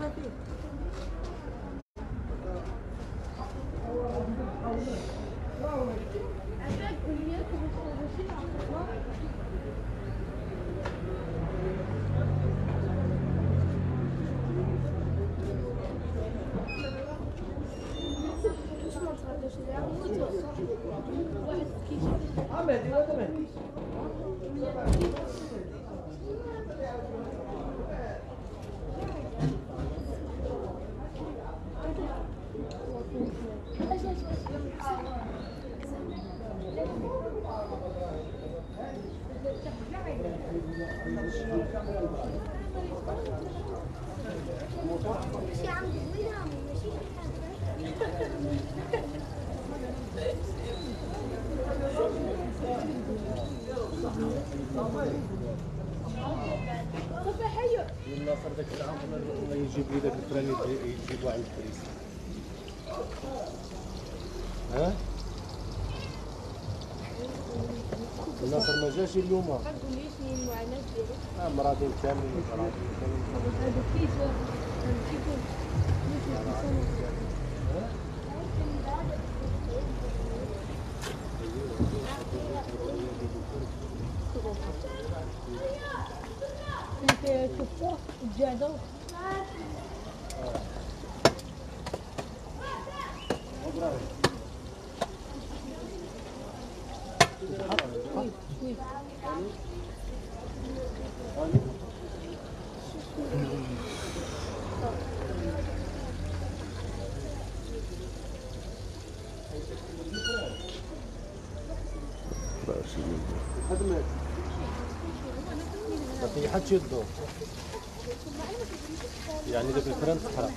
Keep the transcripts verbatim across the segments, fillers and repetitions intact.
الناصر داك العام الله يجيب لي داك الفران يجيبو عند البريس. ها؟ الناصر ما جاش اليوم. ما تقوليش مين المعاناة ديالو. اه مرادين كاملين مرادين كاملين. هذا كيس كيكون انت شفتوه الجعده ما تيحدش يدو يعني داك الفران تحرق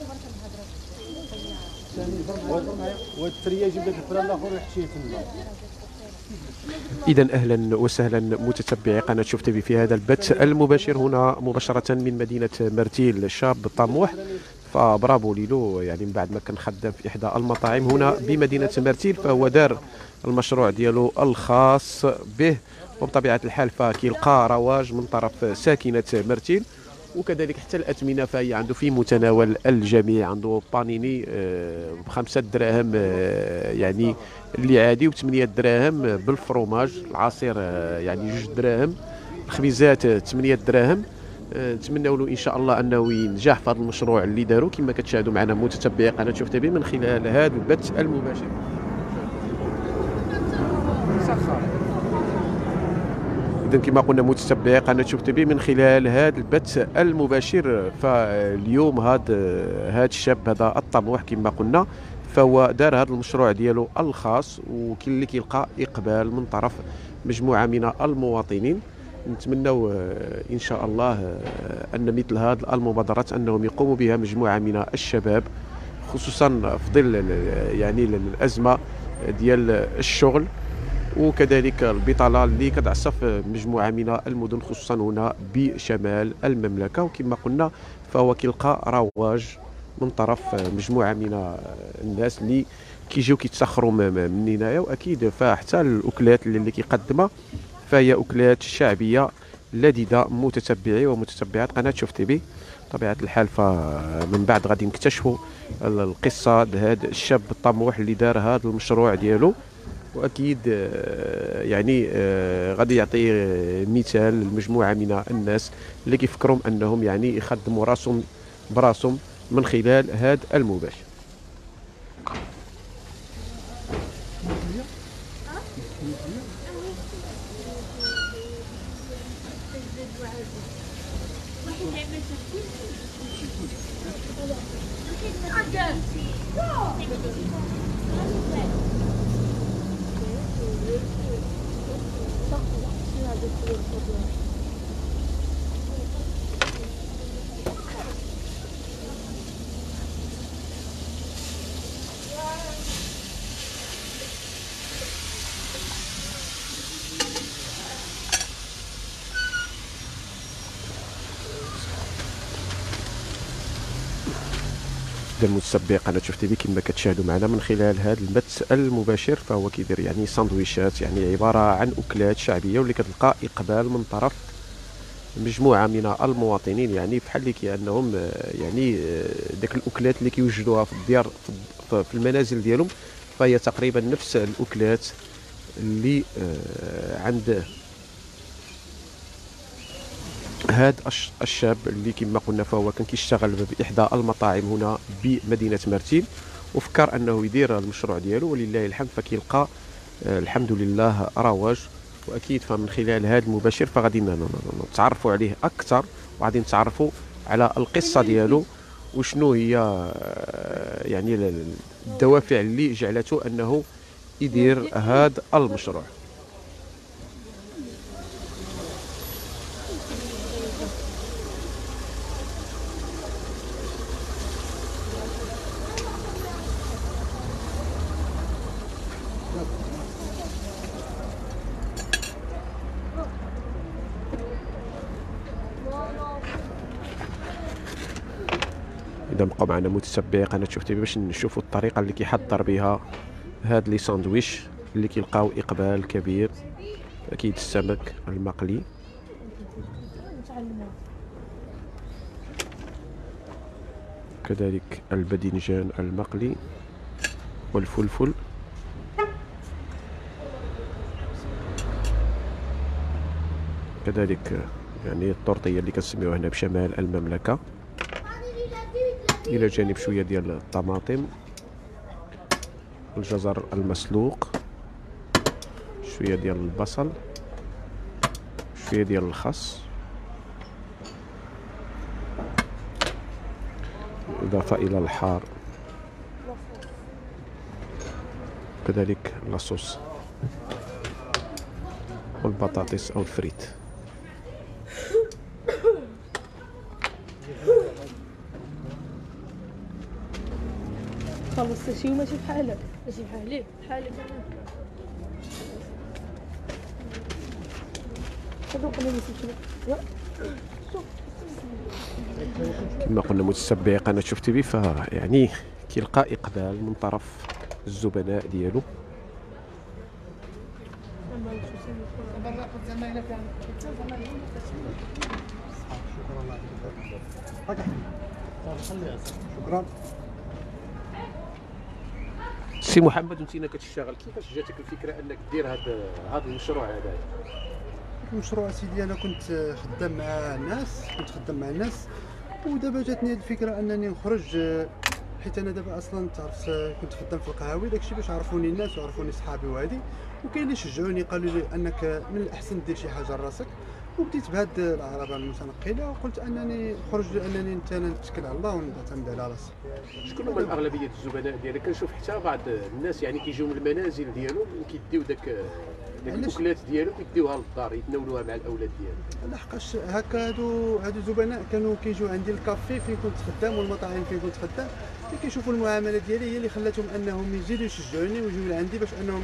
وهاد التريه يجيب داك الفران الاخر ويحشيه تما. إذا أهلا وسهلا متتبعي قناة شوف تيفي في هذا البث المباشر هنا مباشرة من مدينة مرتيل. الشاب طموح فبرافو ليلو، يعني من بعد ما كان خدام في إحدى المطاعم هنا بمدينة مرتيل فهو دار المشروع ديالو الخاص به، وبطبيعة الحال فكيلقى رواج من طرف ساكنة مرتيل، وكذلك حتى الأثمنة فهي عنده في متناول الجميع. عنده بانيني بخمسة دراهم يعني اللي عادي، وثمانية دراهم بالفروماج، العصير يعني جوج دراهم، الخبيزات ثمانية دراهم. نتمنوا له ان شاء الله انه ينجح في هذا المشروع اللي داروا كما كتشاهدوا معنا متتبعي قناه شوف تيفي من خلال هذا البث المباشر. إذا كما قلنا متتبعي قناة شوف تيفي من خلال هذا البث المباشر، فاليوم هذا هذا الشاب هذا الطموح كما قلنا فهو دار هذا المشروع ديالو الخاص، وكاين اللي كيلقى إقبال من طرف مجموعة من المواطنين. نتمنوا إن شاء الله أن مثل هذه المبادرات أنهم يقوموا بها مجموعة من الشباب، خصوصا في ظل يعني الأزمة ديال الشغل وكذلك البطاله اللي كتعصف مجموعه من المدن خصوصا هنا بشمال المملكه. وكما قلنا فهو كيلقى رواج من طرف مجموعه من الناس اللي كيجيو كيتسخروا من هنايا، واكيد فحتى الاكلات اللي كيقدمها فهي اكلات شعبيه لذيذه. متتبعي ومتتبعات قناه شوف تيفي بطبيعه الحال فمن بعد غادي نكتشفوا القصه هذا الشاب الطموح اللي دار هذا المشروع ديالو، واكيد يعني غادي يعطي مثال لمجموعه من الناس اللي كيفكروا انهم يعني يخدموا راسهم براسهم من خلال هذا المباشر. المتتبعي قناه شوف تيفي كما كتشاهدوا معنا من خلال هذا البث المباشر فهو كيدير يعني ساندويشات، يعني عباره عن اكلات شعبيه واللي كتلقى اقبال من طرف مجموعه من المواطنين، يعني بحال اللي كانهم يعني داك الاكلات اللي كيوجدوها في الديار في المنازل ديالهم، فهي تقريبا نفس الاكلات اللي عند هذا الشاب اللي كما قلنا فهو كان كيشتغل باحدى المطاعم هنا بمدينه مرتين، وفكر انه يدير المشروع ديالو، ولله الحمد فكيلقى الحمد لله رواج. واكيد فمن خلال هذا المباشر فغادي نتعرفوا عليه اكثر، وغادي نتعرفوا على القصه ديالو وشنو هي يعني الدوافع اللي جعلته انه يدير هذا المشروع. إذا بقى معنا متتبعي قناة شوف تيفي باش نشوفوا الطريقة اللي كيحضر بها هاد لي ساندويش اللي كيلقاو إقبال كبير. أكيد السمك المقلي، كذلك الباذنجان المقلي والفلفل، كذلك يعني الطرطية اللي كنسميوها هنا بشمال المملكة، الى جانب شويه ديال الطماطم، الجزر المسلوق، شويه ديال البصل، شويه ديال الخس، اضافه الى الحار، كذلك لاصوص والبطاطس او الفريت. خلصت شي وماشي بحالك، ماشي بحالي بحالك انا. كما قلنا متتبعي قناه شوف تيفي فيعني كيلقى اقبال من طرف الزبناء ديالو. شكرا. سي محمد، وانت كتشتغل كيفاش جاتك الفكره انك دير هذا هذا المشروع هذا؟ المشروع سيدي انا كنت خدام مع الناس، كنت خدام مع الناس ودابا جاتني هذه الفكره انني نخرج، حيت انا دابا اصلا تعرف كنت خدام في القهاوي داكشي باش عرفوني الناس وعرفوني صحابي وهادي، وكاين اللي شجعوني قالوا لي انك من الاحسن دير شي حاجه لراسك، وبديت بهاد العربه المتنقله وقلت انني نخرج لانني انت نتكل على الله ونعتمد على راسي. شكون هما الاغلبيه الزبناء ديالك؟ كنشوف حتى بعض الناس يعني كيجيو من المنازل ديالهم وكيديو داك داك الاكلات ديالهم يديوها للدار يتناولوها مع الاولاد ديالهم. لحقاش هكا هادو هادو الزبناء كانوا كيجيو عندي الكافي فين كنت خدام والمطاعم فين كنت خدام، كيشوفوا المعامله ديالي هي اللي خلاتهم انهم يزيدوا يشجعوني ويجيو لعندي باش انهم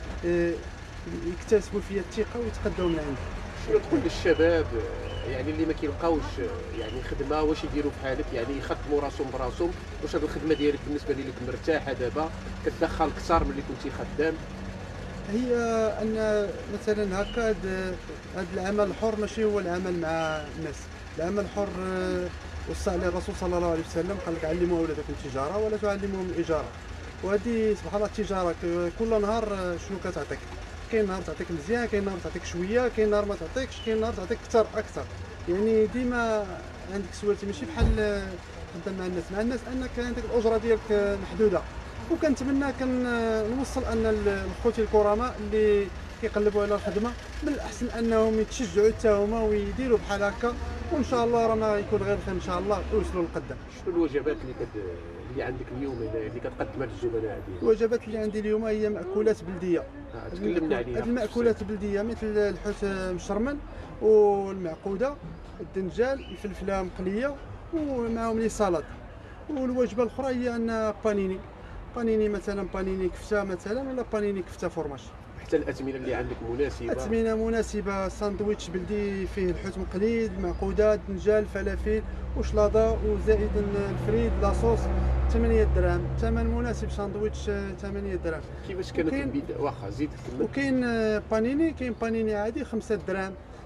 يكتسبوا فيا الثقه ويتقداو من عندي. شنو تقول للشباب يعني اللي ما كيلقاوش يعني خدمه، واش يديروا بحالك يعني يخدموا راسهم براسهم؟ واش هذه الخدمه ديالك بالنسبه لك مرتاحه دابا كتدخل اكثر من اللي كنتي خدام؟ هي ان مثلا هكا هذا العمل الحر ماشي هو العمل مع الناس، العمل الحر وصى عليه الرسول صلى الله عليه وسلم قال لك علموا اولادكم التجاره ولا تعلموهم الاجاره، وهذه سبحان الله التجاره كل نهار شنو كتعطيك، كاين نهار تعطيك مزيان، كاين نهار تعطيك شويه، كاين نهار ما تعطيكش، كاين نهار تعطيك اكثر اكثر، يعني ديما عندك سوالتي ماشي بحال خدام مع الناس، مع الناس انك عندك الاجره ديالك محدوده، وكنتمنى كنوصل ان الخوتي الكرماء اللي كيقلبوا على الخدمه من الاحسن انهم يتشجعوا حتى هما ويديروا بحال هكا، وان شاء الله رانا يكون غير خير ان شاء الله ويوصلوا للقدام. شنو الوجبات اللي كد اللي عندك اليوم اللي كتقدمها للزبناء ديالك؟ الوجبات اللي عندي اليوم هي مأكولات بلديه. آه تكلمنا عليها. هذه المأكولات البلديه مثل الحوت مشرمن والمعقوده، الدنجال، الفلفله مقليه ومعهم لي سلطه. والوجبه الاخرى هي ان بانيني بانيني مثلا بانيني كفته مثلا ولا بانيني كفته فورماج. حتى الاثمنه اللي عندك مناسبه؟ اثمنه مناسبه، ساندويتش بلدي فيه الحوت مقلي، المعقوده، الدنجال، فلافل وشلاضه وزائد الفريد لاصوص ثمانية دراهم، ثمن مناسب ساندويتش ثمانية دراهم. كيفاش كانت البدايه؟ واخا زيد كمل. وكاين بانيني، كاين بانيني عادي خمسة دراهم،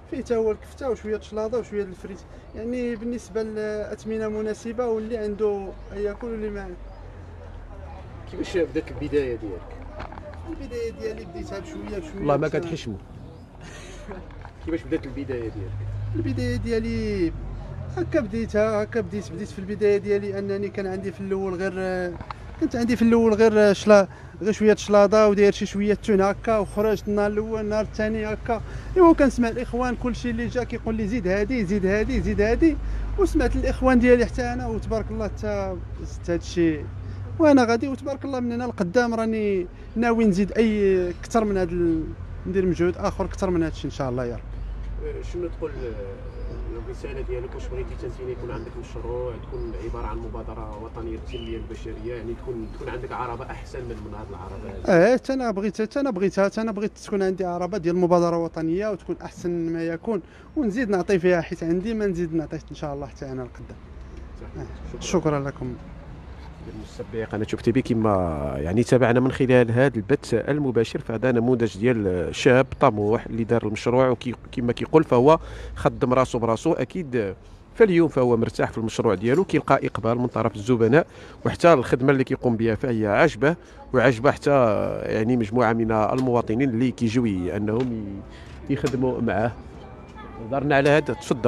فيه حتى هو الكفته وشويه الشلاضه وشويه الفريت، يعني بالنسبه للاثمنه مناسبه، واللي عنده ياكل واللي ما. كيفاش بدات البدايه ديالك؟ البدايه ديالي بديتها بشويه بشويه. والله ما كتحشموا. كيفاش بدات البدايه ديالك؟ البدايه ديالي هكا بديتها هكا بديت بديت في البدايه ديالي انني كان عندي في الاول غير كنت عندي في الاول غير شلا غير شويه الشلاضه وداير شي شويه التون هكا، وخرجت النهار الاول النهار الثاني هكا، ايوا كنسمع الاخوان كلشي اللي جا كيقول لي زيد هادي زيد هادي زيد هادي، وسمعت الاخوان ديالي حتى انا، وتبارك الله حتى زدت هاد الشيء وانا غادي، وتبارك الله من هنا لقدام راني ناوي نزيد اي اكثر من هذا ال... ندير مجهود اخر اكثر من هذا الشيء ان شاء الله يا رب. شنو تقول الرساله ديالك؟ واش بغيتي تنسيني يكون عندك مشروع تكون عباره عن مبادره وطنيه للتنميه البشريه، يعني تكون تكون عندك عربه احسن من من هذه العربه هذه؟ اه حتى انا بغيت حتى انا بغيتها حتى انا بغيت تكون عندي عربه ديال مبادره وطنيه وتكون احسن ما يكون، ونزيد نعطي فيها حيت عندي ما نزيد نعطي ان شاء الله حتى انا لقدام. آه. شكرا لكم. المستمعين قناه شوف تي في، كما يعني تابعنا من خلال هذا البث المباشر، فهذا نموذج ديال شاب طموح اللي دار المشروع، وكما كيقول فهو خدم راسو براسو. اكيد فاليوم فهو مرتاح في المشروع ديالو، كيلقى اقبال من طرف الزبناء، وحتى الخدمه اللي كيقوم بها فهي عاجبه، وعاجبه حتى يعني مجموعه من المواطنين اللي كيجيو انهم يخدموا معاه. هضرنا على هذا، تفضل.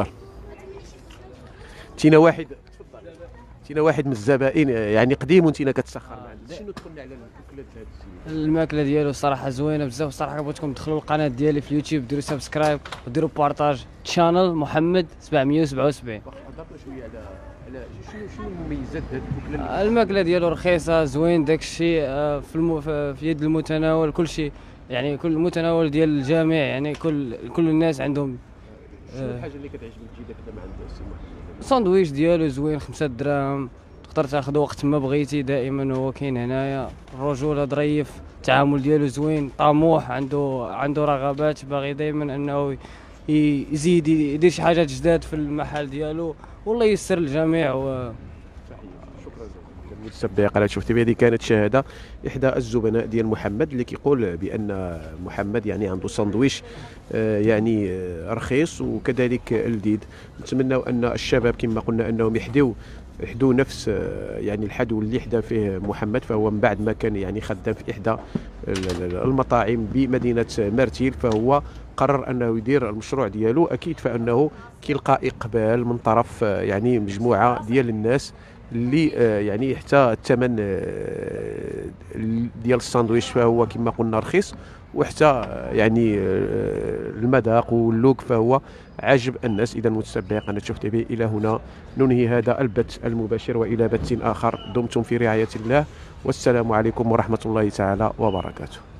تينا واحد تينا واحد من الزبائن يعني قديم وانتينا كتسخر معنا، شنو تقولنا على الماكله هذا السيد؟ الماكله ديالو صراحه زوينه بزاف، صراحه بغيتكم تدخلوا القناه ديالي في اليوتيوب، ديروا سبسكرايب وديروا بارطاج تشانل محمد سبعمية وسبعة وسبعين. هضرنا شويه على على شنو شنو مميزات هذه الماكله؟ الماكله ديالو رخيصه زوين، داك الشيء في الم... في يد المتناول، كل شيء يعني كل المتناول ديال الجميع، يعني كل كل الناس عندهم. شنو الحاجه اللي كتعجبك تجي دابا مع السي محمد؟ الساندويش ديالو زوين، خمسة دراهم، تقدر تاخذ وقت ما بغيتي، دائما هو كاين هنايا، الرجوله ظريف، التعامل ديالو زوين، طموح، عنده عنده رغبات، باغي دائما انه يزيد يدير شي حاجات جداد في المحل ديالو، والله ييسر الجميع. و متتبع قناه شوف تي في، هذه كانت شهاده احدى الزبناء ديال محمد اللي كيقول بان محمد يعني عنده ساندويش يعني رخيص وكذلك لذيذ. نتمنوا ان الشباب كما قلنا انهم يحدوا يحدوا نفس يعني الحدو اللي حدا فيه محمد، فهو من بعد ما كان يعني خدام في احدى المطاعم بمدينه مرتيل، فهو قرر انه يدير المشروع ديالو. اكيد فانه كيلقى اقبال من طرف يعني مجموعه ديال الناس اللي يعني حتى الثمن ديال الساندويش فهو كما قلنا رخيص، وحتى يعني المذاق واللوك فهو عاجب الناس. اذا متتبعي قناه شوف تي في، الى هنا ننهي هذا البث المباشر، والى بث اخر. دمتم في رعايه الله، والسلام عليكم ورحمه الله تعالى وبركاته.